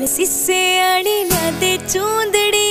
गोल सिसे आड़ी ला दे चूंदड़ी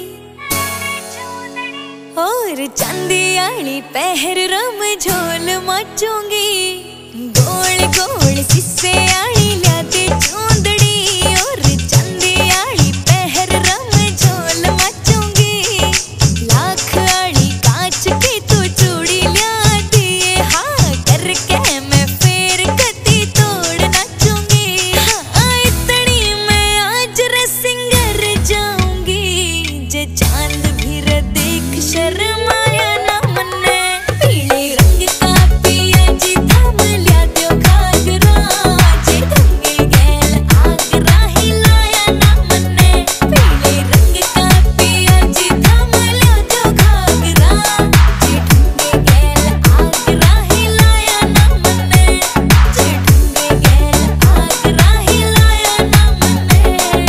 और चांदी आड़ी पहर रम झोल मचूंगी। गोल गोल सिसे आड़ी ला दे चूंदड़ी और चांदी आड़ी पहर रम झोल मचूंगी। लाख आड़ी कांच की तू चूड़ी ला दिए हाँ करके मैं फेर कती तोड़ नाचूंगी। हाँ इतनी मैं आज रे सिंगर जाऊंगी जे चांद भी रे देख शर्माया ना मन्ने। पीले रंग का पिया जी थाम लिया दो घाघरा जे ढंगे गैल आगरा ही लाया ना मन्ने। पीले रंग का पिया जी थाम लिया दो घाघरा जे ढंगे गैल आगरा ही लाया ना मन्ने। जे ढंगे गैल आगरा ही लाया ना मन्ने।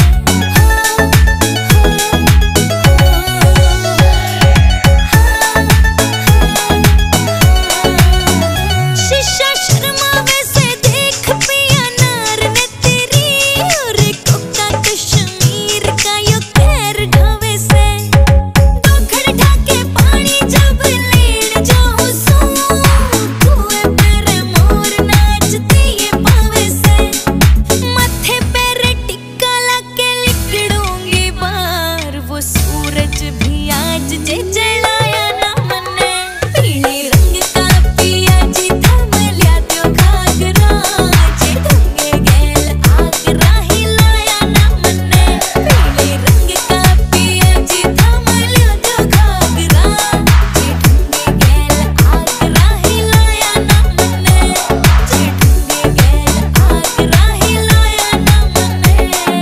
शीशा शर्मावे से देख पिया नार ने तेरी और कोका कश्मीर का यो खैर ढावे से। दोखड़ ढाके पानी जब लेन जाऊं सू कुएं पर मोर नाचती ये पावे से। मत्थे पर टिक्का लाके लिकड़ूंगी बार वो सूरज भी आज जे जलाया ना मन्ने। पीले रंग का पिया जी थाम लिया दो घाघरा जे ढंगे गैल आगरा ही लाया ना मन्ने। पीले रंग का पिया जी थाम लिया दो घाघरा जे ढंगे गैल आगरा ही लाया ना मन्ने। जे ढंगे गैल आगरा ही लाया ना मन्ने।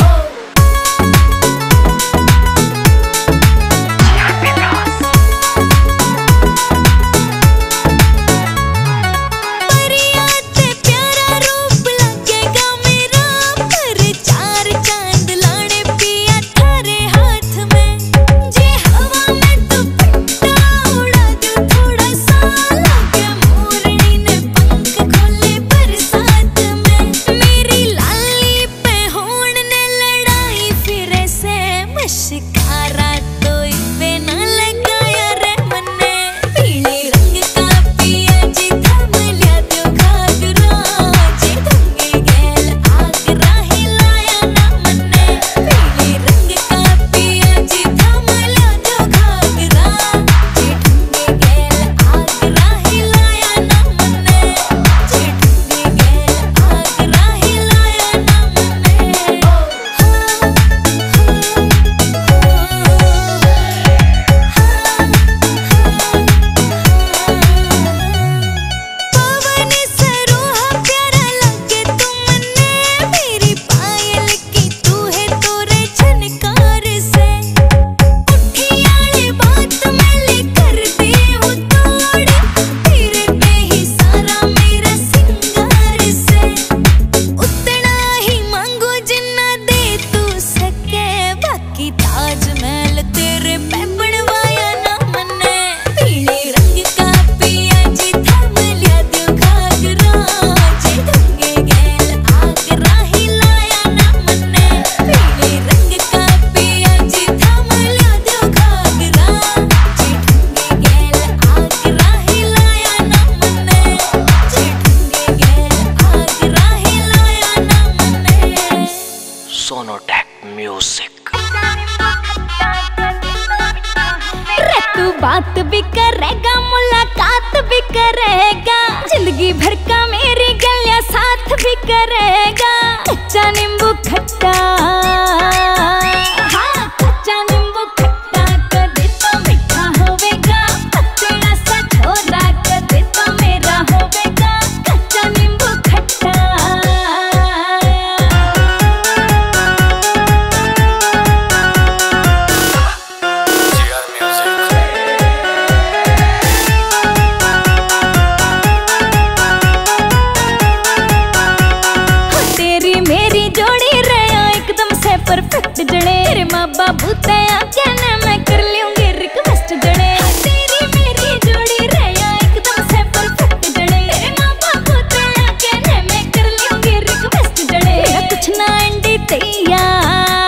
परिया ते प्यारा रूप लगेगा मेरा पर चार चांद लाने पिया थारे हाथ में। जे हवा में दुपट्टा उड़ा दूं थोड़ा सा लगे मोरनी ने पंख खोले बरसात में। मेरी लाली पे होड़ ने लड़ाई फिरे से मशकारा तो इबे ना लगाया रे मन्ने। पीले रंग का पिया जी थाम लिया दो घाघरा जे ढंगे गैल आगरा ही लाया ना मन्ने। पीले रंग का पिया जी थाम लिया दो घाघरा जे ढंगे गैल आगरा ही लाया ना मन्ने। जे ढंगे गैल आगरा ही लाया ना मन्ने। पवन सरोहा प्यारा लगे तुमने मेरी पायल की तू है तोरे झनकार से। उठियाले बात मैं लेकर दे हूँ तोड़ तेरे पे ही सारा मेरा सिंगार से। उतना ही मांगो जिन्ना दे तू सके बाकी ताजमहल तेरे पे बनवाया ना मन्ने। पीले रंग का पिया जी थाम लिया दो घाघरा जे ढंगे गैल आगरा ही लाया ना मन्ने। पीले रंग का पिया जी थाम लिया दो घाघरा जे ढंगे गैल आगरा ही लाया ना मन्ने। जे ढंगे गैल आगरा ही लाया ना मन्ने। सोनोटेक म्यूजिक। रे तू बात भी करेगा मुलाकात भी करेगा जिंदगी भर का मेरी गलिया साथ भी करेगा। कच्चा नींबू खट्टा हाँ कच्चा नींबू खट्टा कदे तो मीठा होवेगा। तेरा सा छोरा कदे तो मेरा होवेगा। कच्चा नींबू खट्टा। तेरी मेरी जोड़ी रहा एकदम से परफेक्ट जड़े। तेरे माँ बाबू तया कहने मैं कर लूंगी रिक्वेस्ट जड़े। तेरी मेरी जोड़ी रहा एकदम से परफेक्ट जड़े। तेरे माँ बाबू तया कहने मैं कर लूंगी रिक्वेस्ट जड़े। कुछ ना अंडी तैयार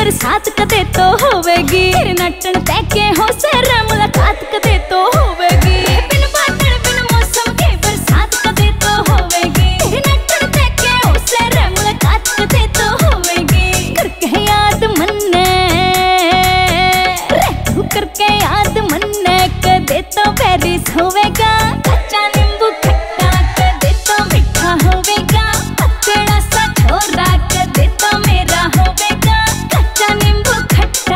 बरसात कदे तो होवेगी, तेरे नटन तैके हो सर मुलाकात कदे तो होवेगी। बिन बादल बिन मौसम के बरसात कदे तो होवेगी, तेरे नटन तैके हो सर मुलाकात कदे तो होवेगी। करके याद मन्ने रे तू करके याद मन्ने कदे तो पेरिस होवेगा। कच्चा नींबू खट्टा कदे तो मीठा होवेगा, पतला सा छोरा कदे तो मेरा होवेगा। कच्चा नींबू खट्टा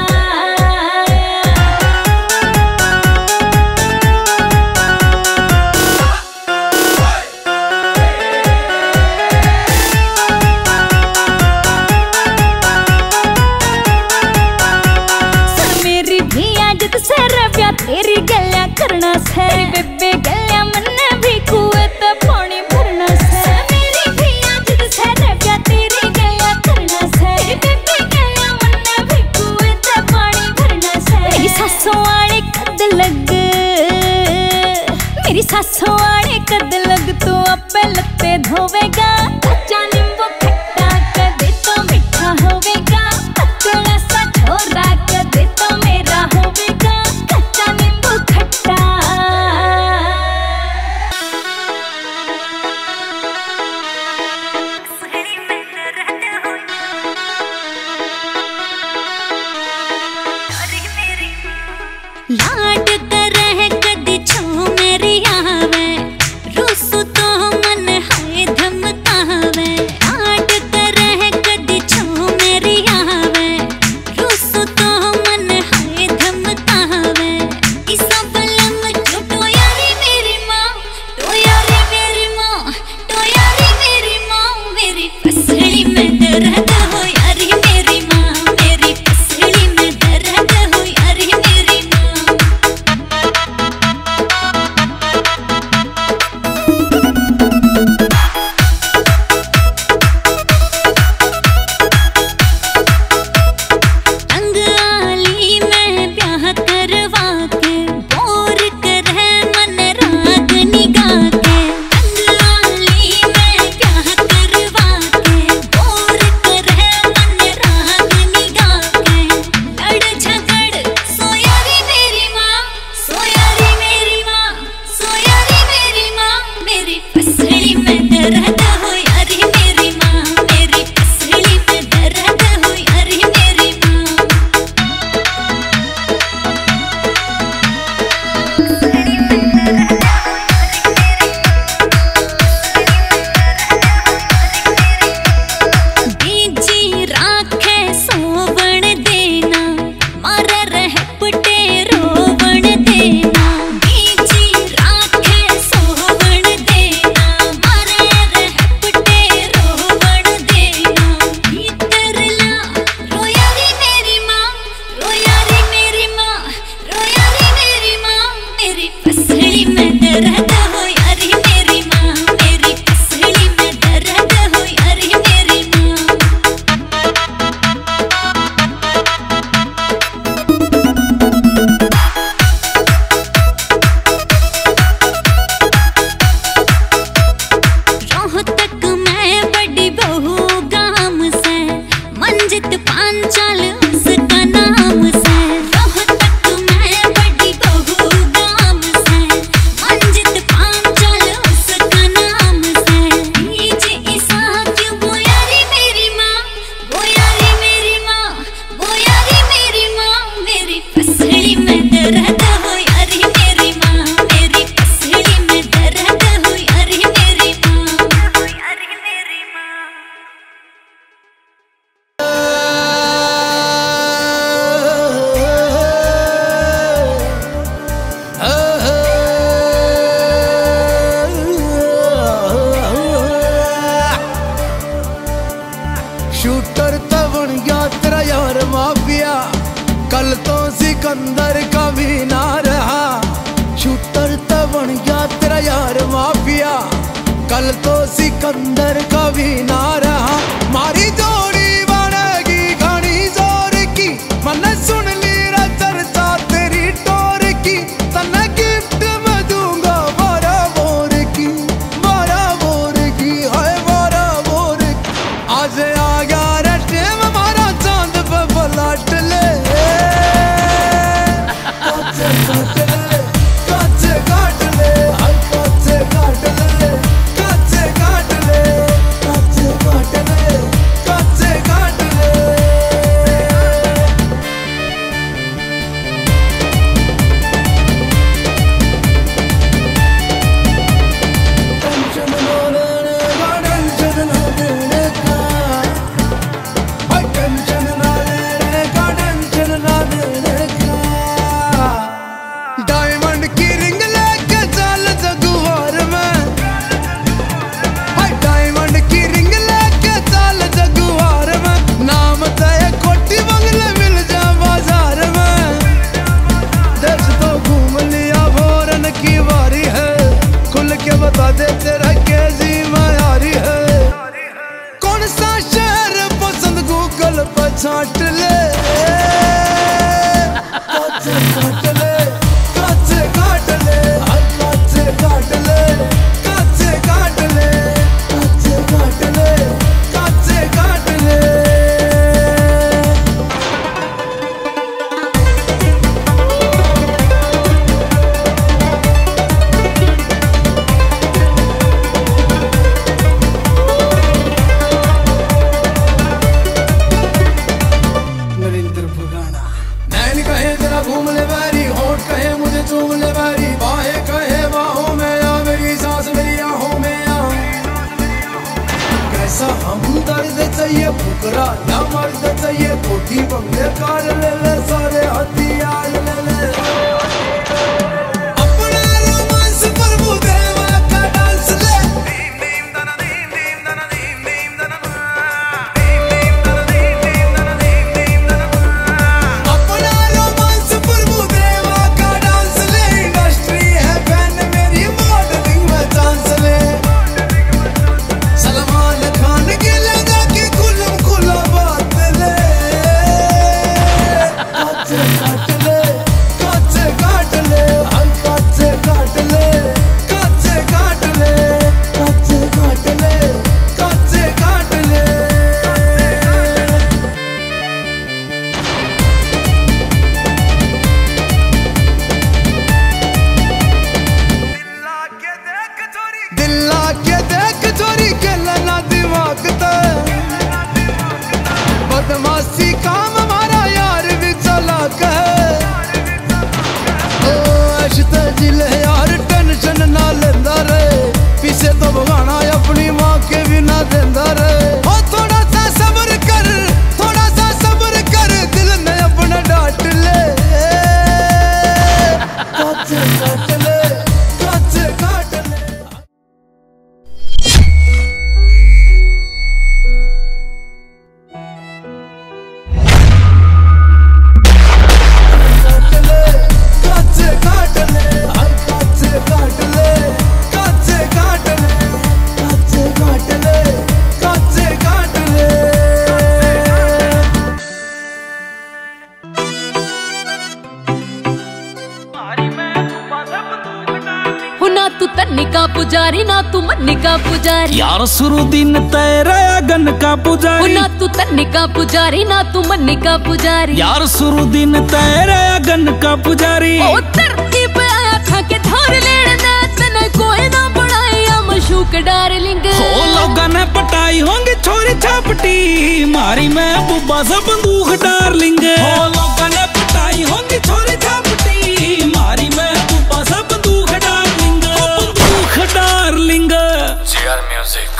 सुन मेरी भी आज से रव्या तेरी गल्ला करना से, बेबे गल्ला मन्ने भी कुएं तो पानी भरना से। मेरी भी आज से रव्या तेरी गल्ला करना से, बेबे गल्ला मन्ने भी कुएं तो पानी भरना से। मेरी सासों वाले कद लग, मेरी सासों वाले कद लग तू अपे लत्ते धोवेगा। कच्चा नींबू खट्टा कदे तो मीठा होवेगा, पतला सा छोरा कदे तो मेरा होवेगा। कच्चा नींबू खट्टा लाड करे कदी छो मेरी आवे, रूसू तो मन है धमकावे। लाड करे कदी छो मेरी आवे, रूसू तो मन है धमकावे। इसा बलम जो तो यारी मेरी माँ, तो यारी मेरी माँ, तो यारी मेरी माँ। मेरी पसली में दर्द हो यारी मेरी माँ, मेरी पसली में दर्द हो यारी मेरी माँ। अंग आली में ब्याह करवा के, बोर करे मन राग निगा के। अंग आली में ब्याह करवा के, बोर करे मन राग निगा के। लड़ झगड़ सोयारी मेरी माँ, सोयारी मेरी माँ, सोयारी मेरी माँ। मेरी पसली में दर्द हो यारी मेरी माँ, मेरी पसली में दर्द हो यारी मेरी माँ। बीजी राखे सोवण देना, मारे रह पटे रोवण देना। बीजी राखे सोवण देना, मारे रह पटे रोवण देना। भीतर ला रोयारी मेरी माँ, रोयारी मेरी माँ, रोयारी मेरी माँ। मेरी पसली में दर्द हो यारी मेरी माँ, मेरी पसली में दर्द हो यारी मेरी माँ। रोहतक मैं बड़ी बहू गाम से, मंजित पांचाल उसका नाम से। रोहतक मैं बड़ी बहू गाम से, मंजित पांचाल उसका नाम से। बीज ईसा क्यों बोयारी मेरी माँ, बोयारी मेरी माँ, बोयारी मेरी माँ। मेरी पसली में दर्द हो यारी मेरी माँ, मेरी पसली में दर्द हो यारी मेरी माँ। शूटर तो बन गया तेरा यार माफिया, कल तो सिकंदर का भी ना रहा। शूटर तो बन गया तेरा यार माफिया, कल तो सिकंदर का भी ना रहा। मारी जोड़ी बनेगी घनी जोर की, मन सुन ली रा चर्चा तेरी टोर की। तन्ने गिफ्ट में दूंगा 12 बोर की, 12 बोर की, हाय 12 बोर की। आज आ गया रे टेम हमारा चांद पे चाहिए फुकरा या मर्द चाहिए कोठी बंगले कार ले ले सारे हथियार ले ले अपना रोमांस प्रभुदेवा का डांस ले अपना रोमांस प्रभुदेवा का डांस ले इंडस्ट्री है फैन मेरी मॉडलिंग में चांस ले सलमान खान के लगा के खुलम खुला बात ले काचे काट ले काचे काट ले हम काचे काट ले काचे काट ले काचे काट ले काचे काट ले दिल्ला के देख चोरी के लना दिमाग ते बदमाशी काम हमारा यार भी चलाक है ओ ऐशते जिले यार टेंशन ना लेंदा रे पीछे तो भगाना अपनी माँ के भी ना देंदा रे ओ थोड़ा सा सब्र कर थोड़ा सा सब्र कर दिल ने अपने डांट ले काचे काट ले काचे काट ले काचे काट ले हाय काचे काट ले काचे काट ले काचे काट ले काचे काट ले हो ना तू तन्नी का पुजारी ना तू मन्नी का पुजारी यार शुरू दिन तेरा गन का हो पुजारी ना तू तन्नी का पुजारी ना तू मन्नी का पुजारी यार शुरू दिन तेरा गन का पुजारी ओ धरती पे आया था के धार लेने दे तने कोई ना बढ़ाया मशूक डार्लिंग हो लोगों ने पटाई होंगे छोरी छापटी मारी मैं बुब्बा सा बंदूक डार्लिंग हो लोगों ने पटाई होंगे छोरी छापटी मारी मैं बुब्बा सा बंदूक डार्लिंग बंदूक डार्लिंग JR Music.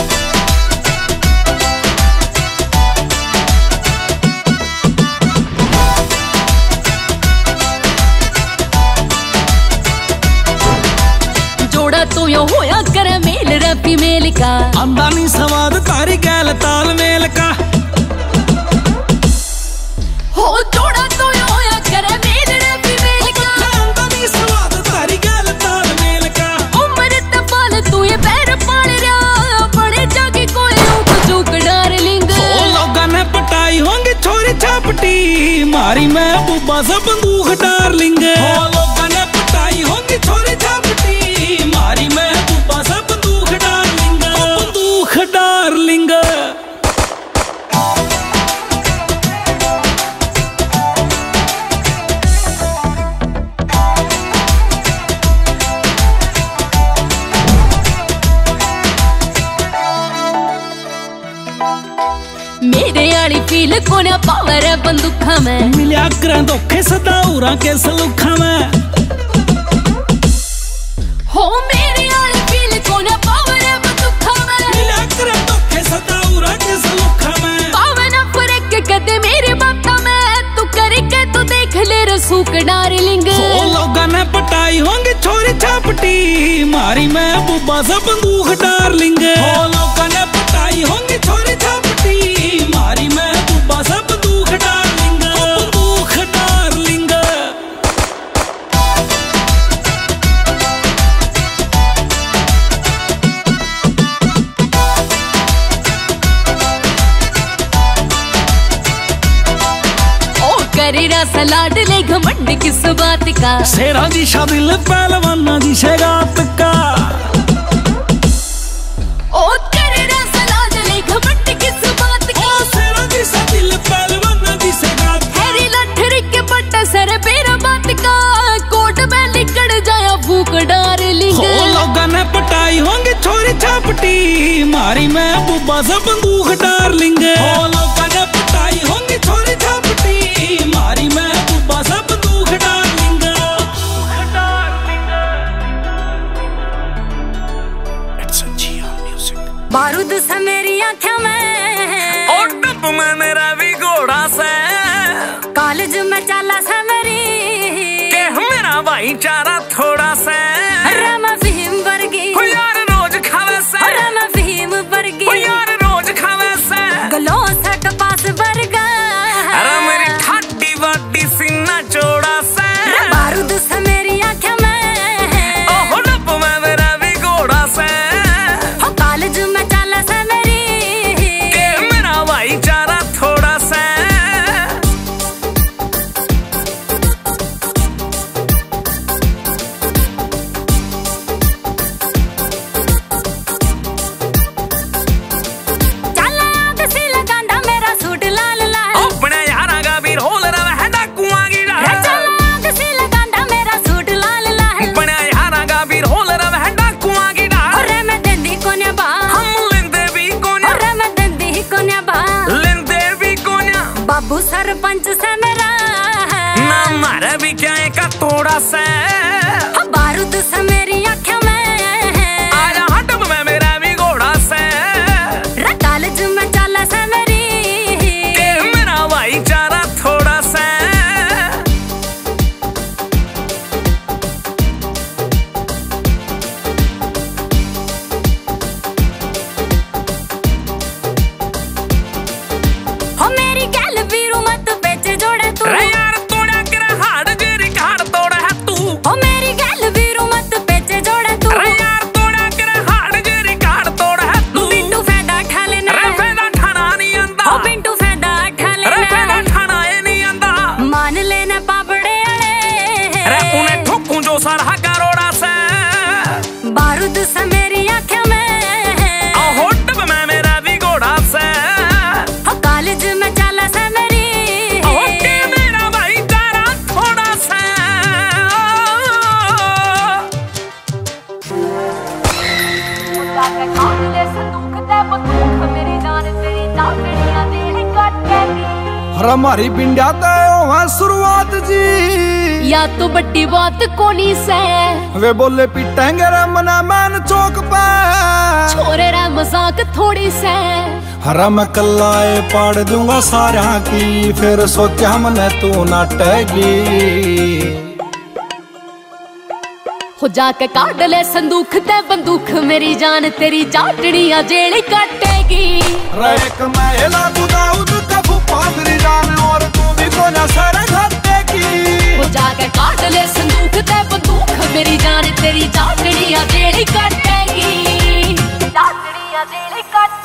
जोड़ा तो यो होया करे मेल रपी मेल का अंदानी सवाद तारी गैल ताल मेल का हो जोड़ा तो यो होया करे मेल रपी मेल का अंदानी सवाद तारी गैल ताल मेल का उम्र तबाल तू ये पैर पाड़ रहा बड़े जाके कोई ऊट चूक डार्लिंग ओ लोगों ने पटाई होंगे छोरी छापटी मारी मैं बुब्बा सा बंदूक डार्लिंग ओ लोगों ने पटाई होंगे छोरी छापटी मारी मैं बुब्बा सा बंदूक डार्लिंग बंदूक डार्लिंग मेरे आली फील कोने पावर है बंदूखा में मिलिया करें धोखे सदाऊरा के सलूखा में हो मेरे आली फील कोने पावर है बंदूखा में मिलिया करें धोखे सदाऊरा के सलूखा में पावन फरक कदे मेरे बाता में तू करके तू देख ले रसूक डार्लिंग ओ लोगों ने पटाई होंगे छोरी छापटी मारी मैं बुब्बा सा बंदूक डार्लिंग ओ लोगों ने पटाई होंगे छोरी छापटी मारी मैं बुब्बा सा बंदूक डार्लिंग बंदूक डार्लिंग ओ करेरा सलाड ले घमंड किस बात का शेरा जी शादिल पहलवाना जी शेगात का ओ करेरा सलाड ले घमंड किस बात का ओ शेरा जी शादिल पहलवाना जी शेगात हैरी लठरी के पट्टा सर पेरा बात का कोट में लिकड़ जाया भूख डार्लिंग ओ लोगों ने पटाई होंगे छोरी छापटी मारी मैं बुब्बा सा बंदूक डार्लिंग ओ लोगों ने पटाई होंगे छोरी छापटी मारी मैं बुब्बा सा बंदूक darling It's a JR Music. बारूद से मेरी आँखें में और टप में मेरा भी घोड़ा से कॉलेज में चला से मेरी के मेरा भाईचारा थोड़ा से अरे मैं फहीम वर्गी यार रोज खावे से अरे मैं फहीम वर्गी यार रोज खावे से गलों से कपास वर्गा अरे मेरी ठाडी वाडी सीना चौड़ा से बारूद से मेरी आँखें में ओह टप में मेरा भी घोड़ा से कॉलेज में चला से मेरी के मेरा भाईचारा थोड़ा से बाबू सरपंच से मेरा ना मारा भी क्या एक थोड़ा सा बारूद से मेरी आँखें में आया हटब में मेरा भी घोड़ा से कॉलेज में चला से मेरी के मेरा भाईचारा थोड़ा सा हो मेरी गैल वीरू मत बेचे जोड़े तू यार तोड़ा कर हाड़ जे रिकार्ड तोड़ा है तू हो मेरी गैल वीरू मत बेचे जोड़े तू यार तोड़ा कर हाड़ जे रिकार्ड तोड़ा है तू बिंटू फायदा उठा लेना फायदा ठाना नहीं आंदा हो बिंटू फायदा उठा लेना फायदा ठाना ये नहीं आंदा मान लेना पापड़े अरे उन्हें ठोकूं जो सरहा करोड़ा से बारूद से मेरी आँखें में होटब में मेरा भी घोड़ा से कॉलेज में चला से मेरी के मेरा भाईचारा थोड़ा सा हर हमारी बिंडिया तो शुरुआत जी या तो बड़ी बात कोनी से वे बोले पिटेंगे रे मना मैन चौक पे छोरे रे मजाक थोड़ी से हरा मैं कल्लाए पाड़ दूंगा सारा की फिर सोचा मने तू नाटेगी हो जाके काट ले संदूक ते बंदूक मेरी जान तेरी चाटड़ियां जेल काटेगी एक महिला दाऊद का फूफा मेरी जान और तू भी को ना सर घटेगी हो जाके काट ले संदूक ते बंदूक मेरी जान तेरी चाटड़ियां जेल काटेगी चाटड़ियां जेल काट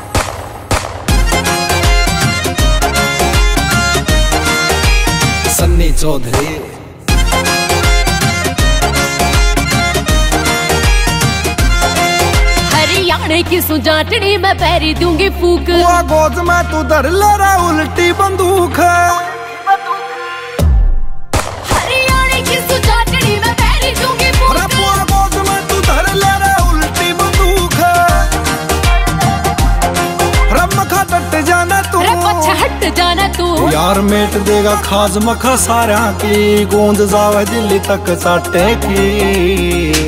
सन्नी चौधरी हरियाणे की सुजाटड़ी मैं पैरी दूंगी फूक गोद में तू धर ले रहा उल्टी बंदूक हरियाणे की सुजाटड़ी मैं पैरी दूंगी फूक गोद में तू धर ले रहा उल्टी बंदूक रम खा डट जाना तू हट जाना तू यार मेट देगा खाज मखा सारा की गूंज जावे दिल्ली तक चाटे की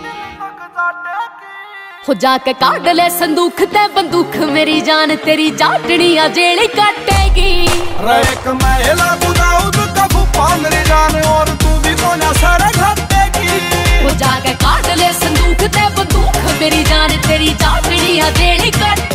हो जाके काट ले संदूक ते बंदूक मेरी जान तेरी चाटड़ियां जेल काटेगी एक महिला दाऊद का फूफा मेरी जान और तू भी को ना सर घटेगी हो जाके काट ले संदूक ते बंदूक मेरी जान तेरी चाटड़ियां जेल काट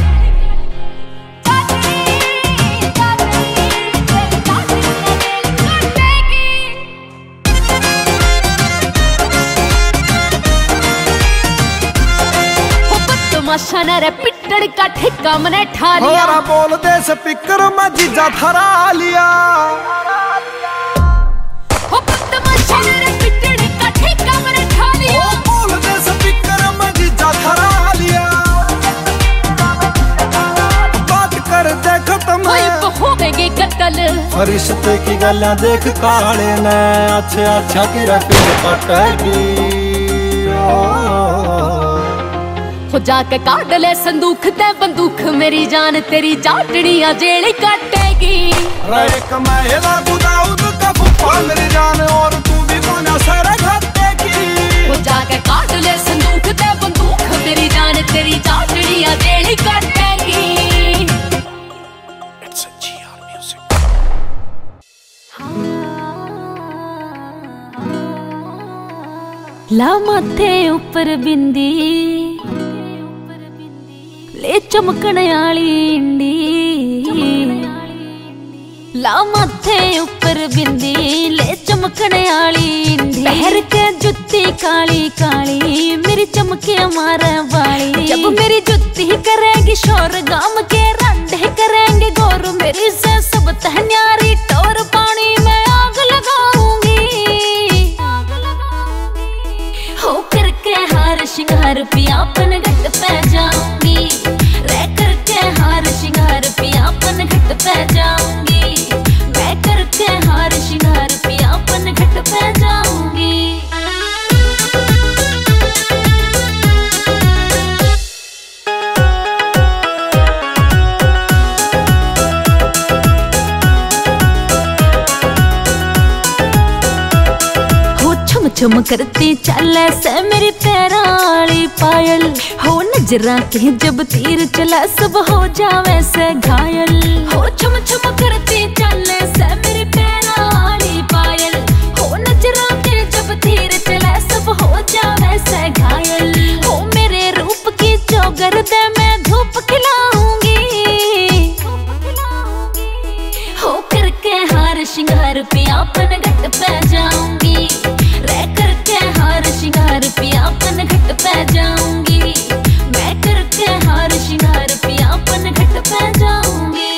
तमाशा न रे पिट्टड़ का ठेका मने ठा लिया बोल दे स्पीकर में जीजा थरा लिया हो तमाशा न रे पिट्टड़ का ठेका मने ठा लिया बोल दे स्पीकर में जीजा थरा लिया बात कर दे खत्म हो गए कत्ल फरिश्ते की गल्ला देख काले ने अच्छा की रफी पटेगी हो जाके काट ले संदूक ते बंदूक मेरी जान तेरी चाटड़ियां जेल काटेगी एक महिला दाऊद का फूफा मेरी जान और तू भी को ना सर घटेगी हो जाके काट ले संदूक ते बंदूक मेरी जान तेरी चाटड़ियां जेल ला माथे ऊपर बिंदी ले चमकण आली इंडी, ला माथे ऊपर बिंदी ले चमकण आली इंडी। पहर के जुत्ती काली काली मेरी चमके मारे वाली। जब मेरी जुत्ती करेंगी शोर गाम के रंडे करेंगे गोर। मेरी से सब तहन्यारी टोर पानी में आग लगाऊंगी। हो करके हार श्रृंगार पियापन घट पे जाऊंगी। रह करके हार श्रृंगार पियापन घट पे जाऊंगी। मैं करके हार श्रृंगार पियापन घट पे जाऊंगी। झुम करती चले से मेरी पैराली पायल। हो नजरा के जब तीर चला सब हो जावे से घायल। हो झुम झुम करती चले से मेरी पैराली पायल। हो नजरा के जब तीर चला सब हो जावे से घायल। हो मेरे रूप की चौगर दे मैं धूप खिलाऊंगी। हो करके हार श्रृंगार पियापन घट पे जाऊंगी। रह करके हार श्रृंगार पियापन घट पे जाऊंगी। मैं करके हार श्रृंगार पियापन घट पे जाऊंगी।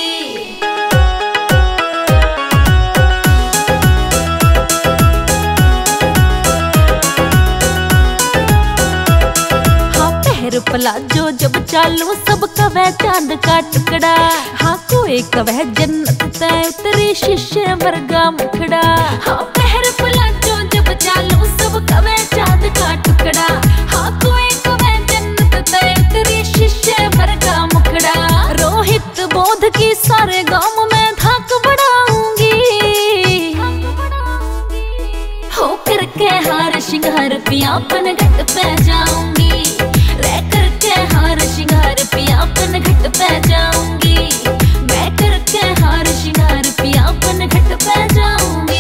हाँ पहर पलाजो जब चालू सब कवे चांद का टुकड़ा। हाँ कोई कवे जन्नत तय उतरी शीशे वर्गा मुखड़ा। हाँ पहर पलाजो जब चालू सब कवे चांद का टुकड़ा। हाँ कोई कवे जन्नत तय उतरी शीशे वर्गा मुखड़ा। रोहित बोध की सारे गांव में धाक बढ़ाऊंगी। हो करके हार श्रृंगार पियापन घट पे जाऊंगी। रह करके हार श्रृंगार पियापन घट पे जाऊंगी। मैं करके हार श्रृंगार पियापन घट पे जाऊंगी।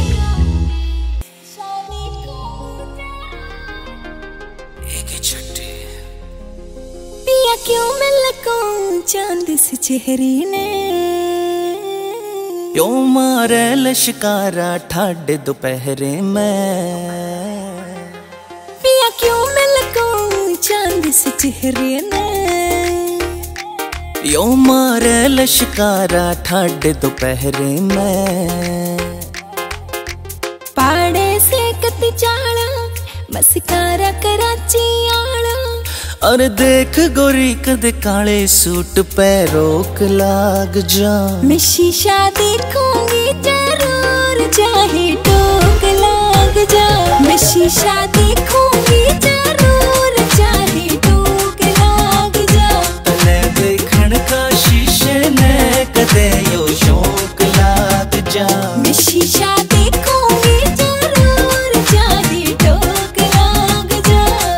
पिया क्यों मिल को चांद से चेहरे ने। क्यों मारे लश्कारा ठाडे दोपहरे में। पिया क्यों मिल को चांद से चेहरे ने। यो मारे लश्कारा ठाडे दोपहरे में। पाड़े से कति चाला मस्कारा कराची आला। और देख गोरी कद काले सूट पे रोक लाग जा। मैं शीशा देखूंगी जरूर चाहे टोक लाग जा। मैं शीशा देखूंगी जरूर चाहे टोक लाग जा। तने देखण का शीशे ने कदे यो शौक लाग जा। मैं शीशा देखूंगी जरूर चाहे टोक लाग जा।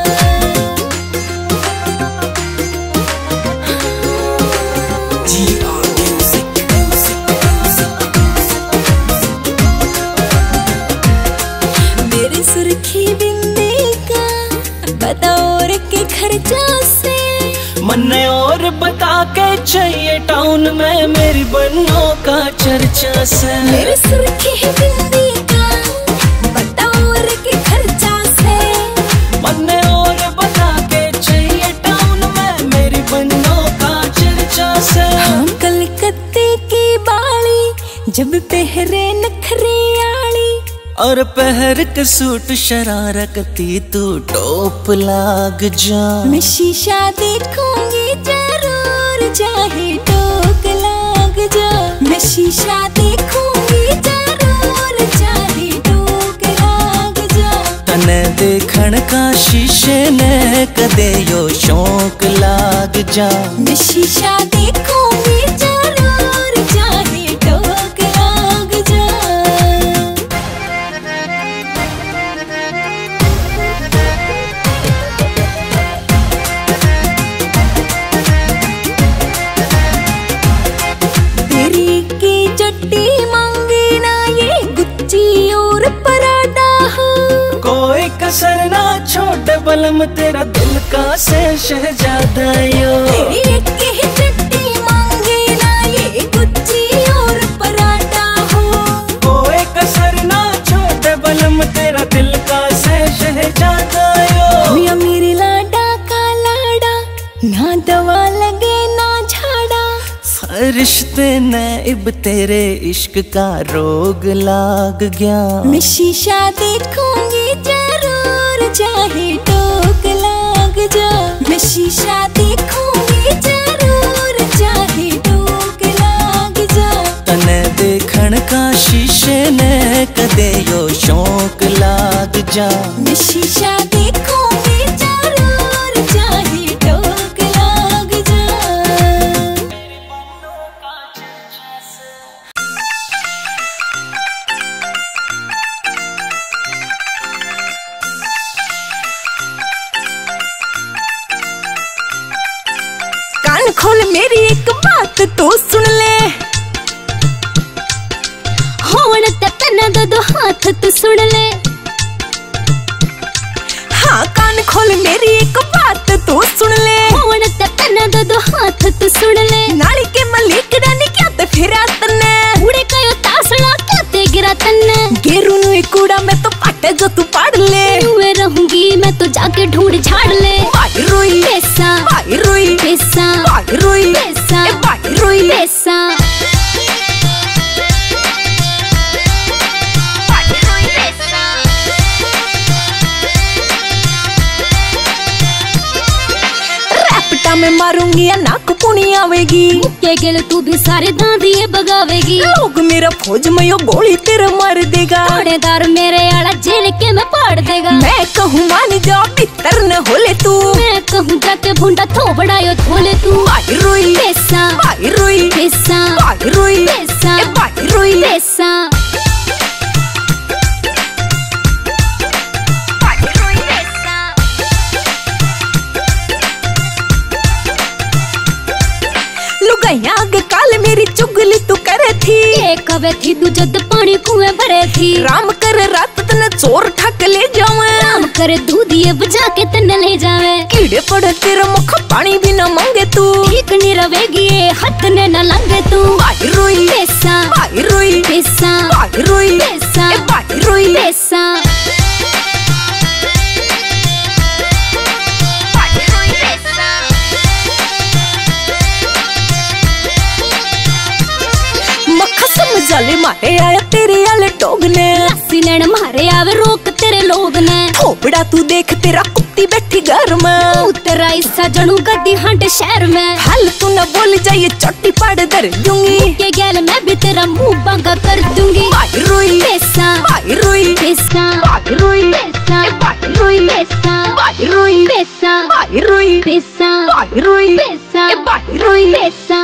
मेरी सुर्खी बिंदी का बतौर के खर्चा से। मन्ने और बता के चाहिए टाउन में मेरी बन्नों का चर्चा से। मेरी सुर्खी बिंदी का बतौर के खर्चा से। मन्ने और बता के चाहिए टाउन में मेरी बन्नों का चर्चा से। हम कलकत्ते की बाली जब पहरे नखरे आली। और पहर के सूट शरारकती तू टोप लाग जा। मैं शीशा देखूंगी जरूर चाहे टोक लाग जा। मैं शीशा देखूंगी जरूर चाहे टोक लाग जा। तने देखण का शीशे ने कदे यो शौक लाग जा। मैं शीशा देखूंगी जरूर चाहे टोक लाग जा। तेरी की चट्टी मांगी ना ये गुच्ची और पराठा हो। कोई कसर ना बलम तेरा दिल का से शहजादा यो। तेरी एक ही चट्टी मांगे ना ये गुच्ची और पराठा हो। कोई कसर ना छोड़ बलम तेरा दिल का से शहजादा यो। मिया मेरी लाडा का लाड़ा, ना दवा लगे ना झाड़ा। रिश्ते ने इब तेरे इश्क का रोग लाग गया। मैं शीशा देखूंगी जरूर चाहे टोक लाग जा। मैं शीशा देखूंगी जरूर चाहे टोक लाग जा। तने देखण का शीशे ने कदे यो शौक लाग जा। मैं शीशा देखूंगी जरूर चाहे टोक लाग जा। कान खोल मेरी एक बात तो सुन ले। होण ते तन दो हाथ तू सुन ले। हाँ कान खोल मेरी एक बात तो सुन ले। होण ते तन दो हाथ तू सुन ले। नाली के मलिक रानी क्या ते फिरा तन्ने। उड़े कयो तासड़ा क्या ते गिरा तन्ने। गेरू नु कूड़ा में तो पाटे जो तू पाड़ ले। यूं रहूंगी मैं तो जाके ढूंढ झाड़ ले। बाई रोई पैसा बाई रोई पैसा बाई रोई पैसा ए बाई रोई पैसा रैपटा में मारूंगी या नाक पुनी आवेगी। के गेल तू भी सारे दांदिए बगावेगी। लोग मेरा फौज में यो गोली तेरा मार देगा। थानेदार मेरे आला जेल के में पाड़ देगा। मैं कहूँ मान जा भीतर न होले तू। मैं कहूँ जाके भूंडा थोबड़ा यो धोले तू। बाई रोई पैसा बाई रोई पैसा बाई रोई पैसा ए बाई रोई पैसा लुगाइया आगे काल मेरी चुगली तू करे थी। ये कवे थी तू जद पानी कुएं भरे थी। राम कर रात तने चोर ठक ले जावे। राम करे दूधिए बजा के तन ले जावे। कीड़े पड़े तेरा मुख पानी भी न मांगे तू। ठीक नहीं रवेगी ये हाथ ने न लंगे तू। बाई रोई पैसा बाई रोई पैसा बाई रोई पैसा ए बाई रोई पैसा जाले मारे आया तेरे आले टोग ने। लस्सी लेन मारे आवे रोक तेरे लोग ने। थोपड़ा तू देख तेरा कुत्ती बैठी घर में। तू तेरा हिस्सा जनू गद्दी हंट शहर में। हल तू न बोल जाइए चट्टी पाड़ दर दूंगी। के गैल मैं भी तेरा मुंह बांगा कर दूंगी। बाई रोई पैसा बाई रोई पैसा बाई रोई पैसा बाई रोई पैसा बाई रोई पैसा बाई रोई पैसा बाई रोई पैसा बाई रोई पैसा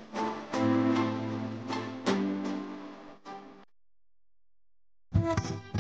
Thank you.